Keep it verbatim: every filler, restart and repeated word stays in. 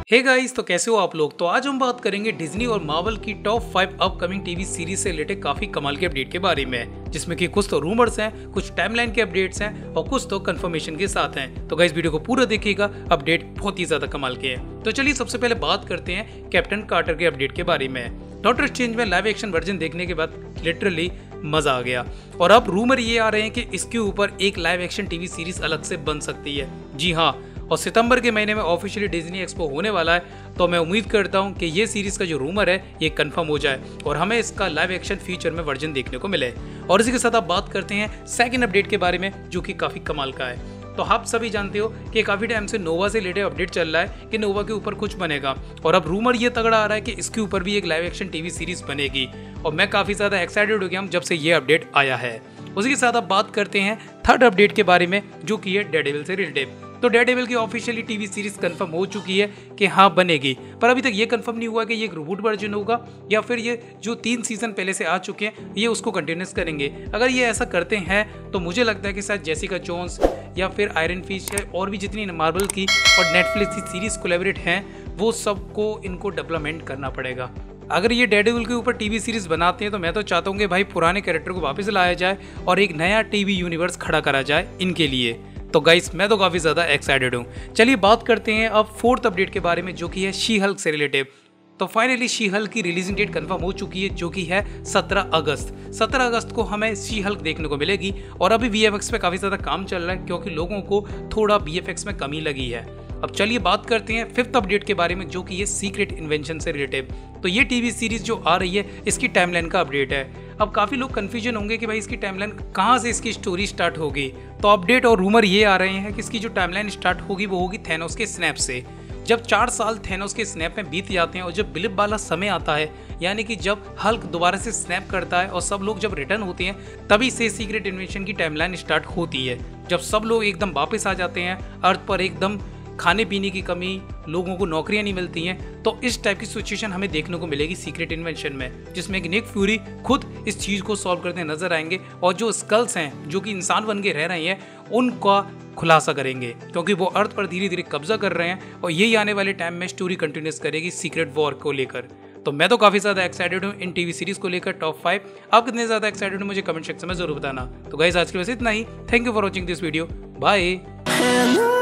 Hey guys, तो कैसे हो आप लोग। तो आज हम बात करेंगे डिज्नी और मार्वल की top five upcoming TV series से रिलेटेड काफी कमाल के अपडेट के बारे में, जिसमें कि कुछ तो रूमर्स हैं, कुछ टाइमलाइन के अपडेट्स हैं और कुछ तो कंफर्मेशन के साथ हैं। तो गाइस वीडियो को पूरा देखिएगा, अपडेट बहुत ही ज्यादा कमाल के हैं। तो चलिए सबसे पहले बात करते हैं कैप्टन कार्टर के अपडेट के बारे में। डॉक्टर स्ट्रेंज में लाइव एक्शन वर्जन देखने के बाद लिटरली मजा आ गया और अब रूमर ये आ रहे हैं कि इसके ऊपर एक लाइव एक्शन टीवी सीरीज अलग से बन सकती है। जी हाँ, और सितंबर के महीने में ऑफिशियली डिज्नी एक्सपो होने वाला है, तो मैं उम्मीद करता हूँ कि ये सीरीज का जो रूमर है ये कंफर्म हो जाए और हमें इसका लाइव एक्शन फीचर में वर्जन देखने को मिले। और इसी के साथ आप बात करते हैं सेकंड अपडेट के बारे में, जो कि काफी कमाल का है। तो आप सभी जानते हो कि काफी टाइम से नोवा से रिलेटेड अपडेट चल रहा है कि नोवा के ऊपर कुछ बनेगा और अब रूमर ये तगड़ा आ रहा है कि इसके ऊपर भी एक लाइव एक्शन टीवी सीरीज बनेगी और मैं काफी ज्यादा एक्साइटेड हो गया हूं जब से ये अपडेट आया है। उसी के साथ अब बात करते हैं थर्ड अपडेट के बारे में, जो कि है डेयरडेविल से रिलेटेड। तो डेयरडेविल की ऑफिशियली टीवी सीरीज कंफर्म हो चुकी है कि हाँ बनेगी, पर अभी तक ये कंफर्म नहीं हुआ कि ये एक रिबूट वर्जन होगा या फिर ये जो तीन सीजन पहले से आ चुके हैं ये उसको कंटिन्यूस करेंगे। अगर ये ऐसा करते हैं तो मुझे लगता है कि शायद जेसिका जोन्स या फिर आयरन फिश है और भी जितनी मार्वल की और नेटफ्लिक्स की सीरीज कोलैबोरेट हैं वो सबको इनको डेवलपमेंट करना पड़ेगा। अगर ये डेयरडेविल के ऊपर टीवी सीरीज बनाते हैं तो मैं तो चाहता हूँ कि भाई पुराने कैरेक्टर को वापस लाया जाए और एक नया टीवी यूनिवर्स खड़ा करा जाए इनके लिए। तो गाइस मैं तो काफी ज्यादा एक्साइटेड हूँ। चलिए बात करते हैं अब फोर्थ अपडेट के बारे में, जो कि है शी हल्क से रिलेटेड। तो फाइनली शी हल्क की रिलीजिंग डेट कंफर्म हो चुकी है, जो कि है सत्रह अगस्त। सत्रह अगस्त को हमें शी हल्क देखने को मिलेगी और अभी वीएफएक्स पे काफी ज्यादा काम चल रहा है क्योंकि लोगों को थोड़ा वीएफएक्स में कमी लगी है। अब चलिए बात करते हैं फिफ्थ अपडेट के बारे में, जो कि ये सीक्रेट इन्वेंशन से रिलेटेड। तो ये टीवी सीरीज जो आ रही है इसकी टाइमलाइन का अपडेट है। अब काफी लोग कंफ्यूजन होंगे कि भाई इसकी टाइमलाइन कहाँ से इसकी स्टोरी स्टार्ट होगी। तो अपडेट और रूमर ये आ रहे हैं कि इसकी जो टाइमलाइन स्टार्ट होगी वो होगी थैनोस के स्नैप से। जब चार साल थैनोस के स्नैप में बीत जाते हैं और जब बिलिप वाला समय आता है, यानी कि जब हल्क दोबारा से स्नैप करता है और सब लोग जब रिटर्न होते हैं, तभी से सीक्रेट इन्वेंशन की टाइमलाइन स्टार्ट होती है। जब सब लोग एकदम वापस आ जाते हैं अर्थ पर, एकदम खाने पीने की कमी, लोगों को नौकरियां नहीं मिलती हैं, तो इस टाइप की सिचुएशन हमें देखने को मिलेगी सीक्रेट इन्वेंशन में, जिसमें कि निक फ्यूरी खुद इस चीज को सॉल्व करते नजर आएंगे और जो स्कल्स हैं जो कि इंसान बन के रह रहे हैं उनका खुलासा करेंगे, क्योंकि वो अर्थ पर धीरे धीरे कब्जा कर रहे हैं और यही आने वाले टाइम में स्टोरी कंटिन्यूस करेगी सीक्रेट वॉर को लेकर। तो मैं तो काफी ज्यादा एक्साइटेड हूँ इन टीवी सीरीज को लेकर टॉप फाइव। आप कितने ज्यादा एक्साइटेड हो मुझे कमेंट सेक्शन में जरूर बताना। तो गाइस आज के लिए बस इतना ही। Thank you for watching this video. Bye.